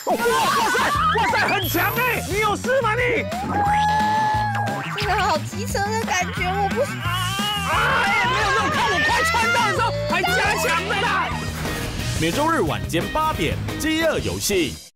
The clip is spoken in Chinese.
哇塞，很强哎！你有事吗你？ 这个好机车的感觉，我不。 哎，没有那种看我快穿到的时候还加强的啦。 每周日晚间8点，饥饿游戏。